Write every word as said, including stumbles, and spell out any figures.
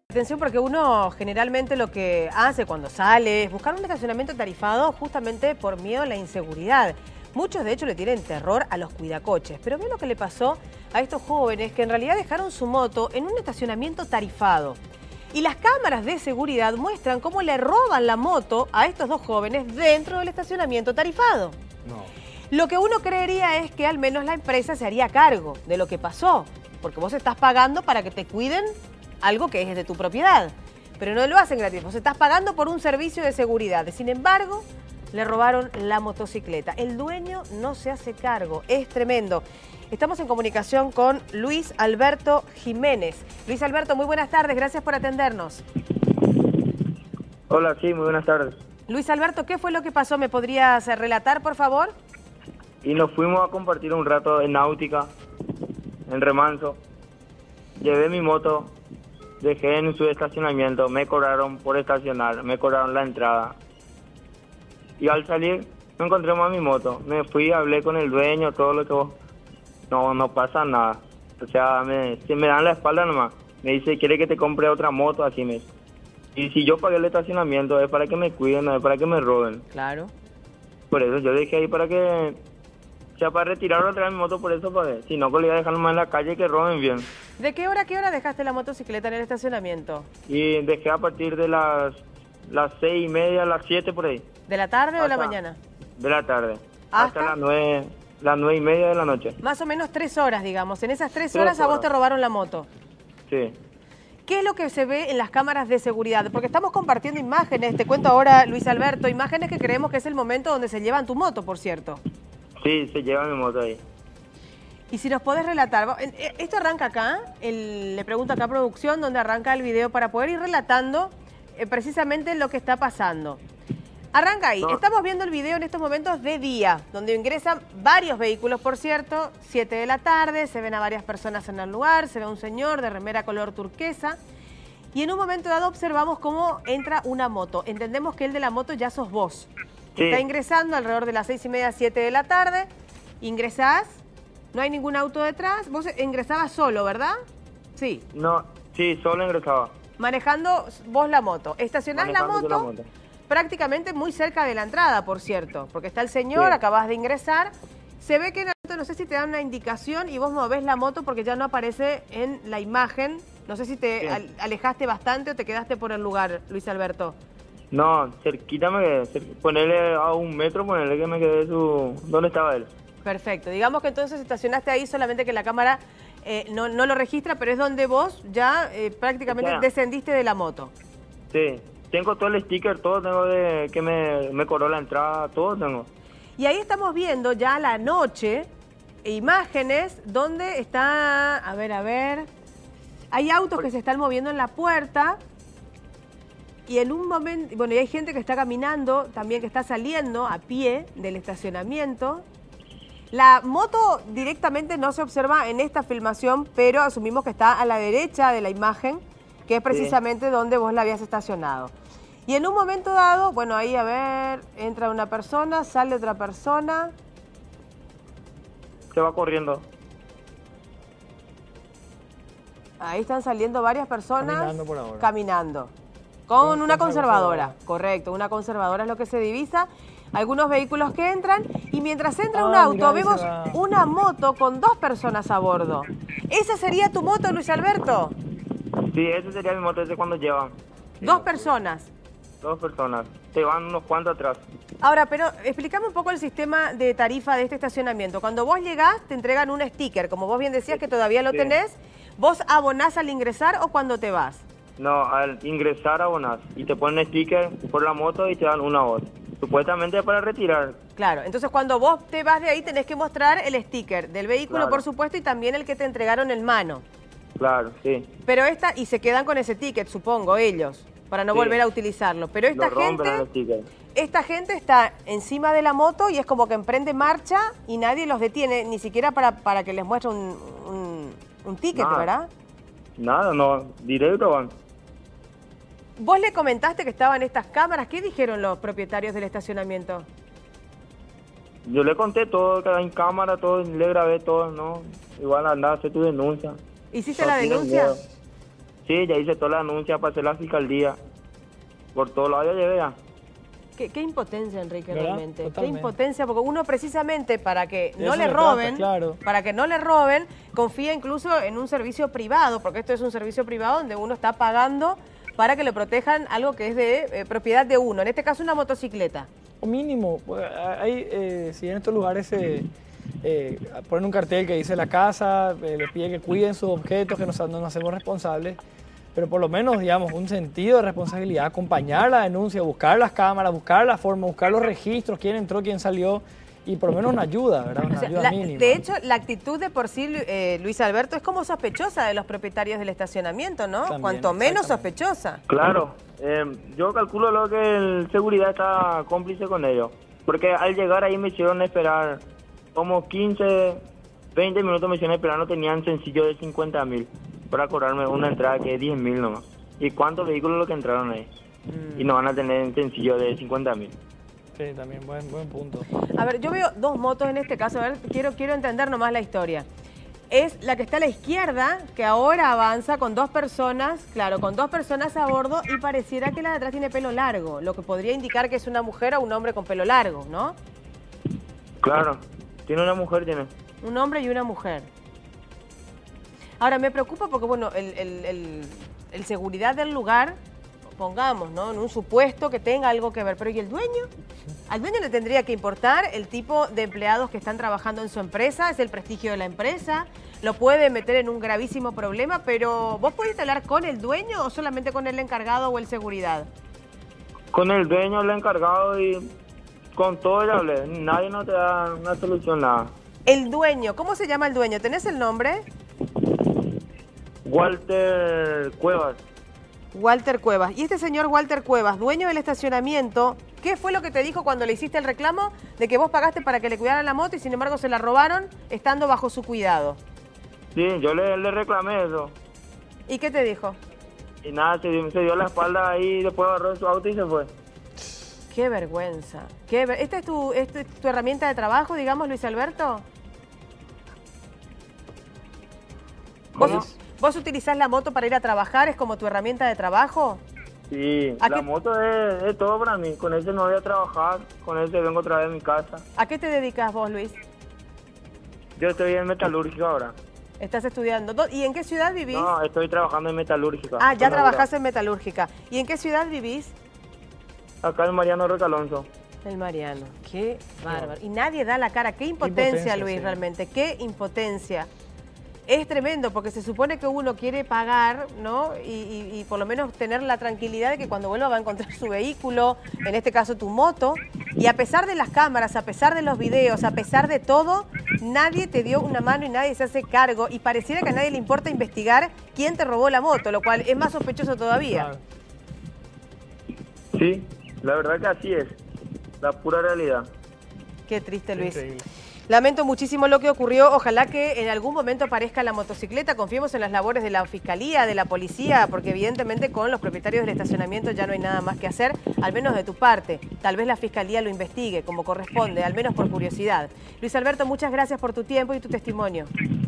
Atención, porque uno generalmente lo que hace cuando sale es buscar un estacionamiento tarifado justamente por miedo a la inseguridad. Muchos de hecho le tienen terror a los cuidacoches, pero ve lo que le pasó a estos jóvenes que en realidad dejaron su moto en un estacionamiento tarifado. Y las cámaras de seguridad muestran cómo le roban la moto a estos dos jóvenes dentro del estacionamiento tarifado. No. Lo que uno creería es que al menos la empresa se haría cargo de lo que pasó, porque vos estás pagando para que te cuiden algo que es de tu propiedad, pero no lo hacen gratis, vos estás pagando por un servicio de seguridad. Sin embargo, le robaron la motocicleta. El dueño no se hace cargo, es tremendo. Estamos en comunicación con Luis Alberto Jiménez. Luis Alberto, muy buenas tardes, gracias por atendernos. Hola, sí, muy buenas tardes. Luis Alberto, ¿qué fue lo que pasó? ¿Me podrías relatar, por favor? Y nos fuimos a compartir un rato en náutica, en Remanso. Llevé mi moto, dejé en su estacionamiento, me cobraron por estacionar, me cobraron la entrada. Y al salir, no encontré más mi moto. Me fui, hablé con el dueño, todo lo que vos... No, no pasa nada. O sea, me, si me dan la espalda nomás. Me dice, ¿quiere que te compre otra moto? Así me... Y si yo pagué el estacionamiento es para que me cuiden, no es para que me roben. Claro. Por eso yo dejé ahí para que... O sea, para retirar otra vez mi moto, por eso pagué. Si no, que le iba a dejar nomás en la calle que roben bien. ¿De qué hora a qué hora dejaste la motocicleta en el estacionamiento? Y dejé a partir de las, las seis y media, las siete por ahí. ¿De la tarde o de la Hasta- mañana? De la tarde. ¿Hasta? Hasta las nueve, las nueve y media de la noche. Más o menos tres horas, digamos. En esas tres Tres horas a vos horas. te robaron la moto. Sí. ¿Qué es lo que se ve en las cámaras de seguridad? Porque estamos compartiendo imágenes, te cuento ahora, Luis Alberto, imágenes que creemos que es el momento donde se llevan tu moto, por cierto. Sí, se lleva mi moto ahí. Y si nos podés relatar, vos- en- eh, esto arranca acá, el- le pregunto acá a producción, donde arranca el video para poder ir relatando eh, precisamente lo que está pasando. Arranca ahí, No. estamos viendo el video en estos momentos de día, donde ingresan varios vehículos, por cierto, siete de la tarde, se ven a varias personas en el lugar, se ve a un señor de remera color turquesa, y en un momento dado observamos cómo entra una moto. Entendemos que el de la moto ya sos vos. Sí. Está ingresando alrededor de las seis y media, siete de la tarde, ingresás, no hay ningún auto detrás, vos ingresabas solo, ¿verdad? Sí, No, sí, solo ingresaba. manejando vos la moto. Estacionás la Manejando moto, yo la moto. prácticamente muy cerca de la entrada, por cierto, porque está el señor, Sí. acabás de ingresar, se ve que en el auto, no sé si te dan una indicación y vos movés la moto porque ya no aparece en la imagen, no sé si te Sí. al- alejaste bastante o te quedaste por el lugar, Luis Alberto. No, cerquita me quedé. cer- Ponerle a un metro, ponerle que me quedé su... ¿Dónde estaba él? Perfecto, digamos que entonces estacionaste ahí, solamente que la cámara eh, no, no lo registra, pero es donde vos ya eh, prácticamente O sea, descendiste de la moto. Sí. Tengo todo el sticker, todo tengo de que me, me cobró la entrada, todo tengo. Y ahí estamos viendo ya a la noche imágenes donde está, a ver, a ver, hay autos que se están moviendo en la puerta y en un momento, bueno, y hay gente que está caminando, también que está saliendo a pie del estacionamiento. La moto directamente no se observa en esta filmación, pero asumimos que está a la derecha de la imagen, que es precisamente donde vos la habías estacionado. Y en un momento dado, bueno, ahí a ver, entra una persona, sale otra persona. Se va corriendo. Ahí están saliendo varias personas Caminando por ahora. caminando. Con, Con una conservadora. conservadora. Correcto, una conservadora es lo que se divisa. Algunos vehículos que entran y mientras entra Ah, un auto mirá, vemos ese va. una moto con dos personas a bordo. ¿Esa sería tu moto, Luis Alberto? Sí, ese sería mi moto, ese cuando llevan. Dos personas. Dos personas. Te van unos cuantos atrás. Ahora, pero explícame un poco el sistema de tarifa de este estacionamiento. Cuando vos llegás, te entregan un sticker. Como vos bien decías que todavía lo Sí. tenés, ¿vos abonás al ingresar o cuando te vas? No, al ingresar abonas y te ponen sticker por la moto y te dan una voz. Supuestamente para retirar. Claro, entonces cuando vos te vas de ahí tenés que mostrar el sticker del vehículo, Claro. por supuesto, y también el que te entregaron en mano. Claro, sí. Pero esta, y se quedan con ese ticket, supongo, ellos, para no Sí. volver a utilizarlo. Pero esta Lo rompen gente, al sticker. esta gente está encima de la moto y es como que emprende marcha y nadie los detiene, ni siquiera para, para que les muestre un, un, un ticket, Nada. ¿verdad? Nada, no, directo van. Vos le comentaste que estaban estas cámaras, ¿qué dijeron los propietarios del estacionamiento? Yo le conté todo, que en cámara, todo, le grabé todo, ¿no? Igual andaba a hacer tu denuncia. ¿Hiciste No la tienen denuncia? miedo. Sí, ya hice toda la anuncia, pasé la fiscalía. Por todos lados ya llevé ya. Qué, qué impotencia, Enrique, ¿verdad? realmente. Totalmente. Qué impotencia, porque uno precisamente para que De no eso le se trata, roben, claro. para que no le roben, confía incluso en un servicio privado, porque esto es un servicio privado donde uno está pagando para que le protejan algo que es de eh, propiedad de uno, en este caso una motocicleta. O mínimo, pues, hay, eh, si en estos lugares se eh, ponen un cartel que dice la casa, eh, les pide que cuiden sus objetos, que nos, no nos hacemos responsables, pero por lo menos, digamos, un sentido de responsabilidad, acompañar la denuncia, buscar las cámaras, buscar la forma, buscar los registros, quién entró, quién salió, y por lo menos una ayuda, ¿verdad? Una O sea, ayuda la- mínima. de hecho, la actitud de por sí, eh, Luis Alberto, es como sospechosa de los propietarios del estacionamiento, ¿no? También, Cuanto menos exactamente. sospechosa. Claro, eh, yo calculo lo que el seguridad está cómplice con ellos. Porque al llegar ahí me hicieron esperar como quince, veinte minutos me hicieron esperar, no tenían sencillo de cincuenta mil para cobrarme una entrada que es diez mil nomás. ¿Y cuántos vehículos lo que entraron ahí? Mm. Y no van a tener un sencillo de cincuenta mil. Sí, también, buen, buen punto. A ver, yo veo dos motos en este caso, a ver, quiero, quiero entender nomás la historia. Es la que está a la izquierda, que ahora avanza con dos personas, claro, con dos personas a bordo y pareciera que la de atrás tiene pelo largo, lo que podría indicar que es una mujer o un hombre con pelo largo, ¿no? Claro, tiene una mujer, tiene. Un hombre y una mujer. Ahora, me preocupa porque, bueno, el, el, el, el seguridad del lugar, pongamos, ¿no? En un supuesto que tenga algo que ver, pero ¿y el dueño? Al dueño le tendría que importar el tipo de empleados que están trabajando en su empresa, es el prestigio de la empresa, lo puede meter en un gravísimo problema, pero ¿vos pudiste hablar con el dueño o solamente con el encargado o el seguridad? Con el dueño, el encargado y con todo ya hablé. Nadie no te da una solución, nada. El dueño, ¿cómo se llama el dueño? ¿Tenés el nombre? Walter Cuevas. Walter Cuevas. Y este señor Walter Cuevas, dueño del estacionamiento, ¿qué fue lo que te dijo cuando le hiciste el reclamo de que vos pagaste para que le cuidaran la moto y sin embargo se la robaron estando bajo su cuidado? Sí, yo le, le reclamé eso. ¿Y qué te dijo? Y nada, se dio, se dio la espalda ahí, después agarró su auto y se fue. Qué vergüenza. Qué ver- ¿Esta es tu, esta es tu herramienta de trabajo, digamos, Luis Alberto? ¿Vos, ¿Cómo? ¿Vos utilizás la moto para ir a trabajar? ¿Es como tu herramienta de trabajo? Sí, ¿A la qué- moto es, es todo para mí. Con ese no voy a trabajar, con ese vengo otra vez a mi casa. ¿A qué te dedicas vos, Luis? Yo estoy en metalúrgica ahora. ¿Estás estudiando? ¿Dó- ¿Y en qué ciudad vivís? No, estoy trabajando en metalúrgica. ah, ya en trabajás en metalúrgica. ¿Y en qué ciudad vivís? Acá en Mariano Roca Alonso. El Mariano, qué bárbaro. Y nadie da la cara. Qué impotencia, Impotencia, Luis, sí. realmente. Qué impotencia. Es tremendo porque se supone que uno quiere pagar, ¿no? Y, y- y por lo menos tener la tranquilidad de que cuando vuelva va a encontrar su vehículo, en este caso tu moto. Y a pesar de las cámaras, a pesar de los videos, a pesar de todo, nadie te dio una mano y nadie se hace cargo. Y pareciera que a nadie le importa investigar quién te robó la moto, lo cual es más sospechoso todavía. Claro. Sí, la verdad que así es. La pura realidad. Qué triste, Luis. Increíble. Lamento muchísimo lo que ocurrió. Ojalá que en algún momento aparezca la motocicleta. Confiemos en las labores de la fiscalía, de la policía, porque evidentemente con los propietarios del estacionamiento ya no hay nada más que hacer, al menos de tu parte. Tal vez la fiscalía lo investigue como corresponde, al menos por curiosidad. Luis Alberto, muchas gracias por tu tiempo y tu testimonio.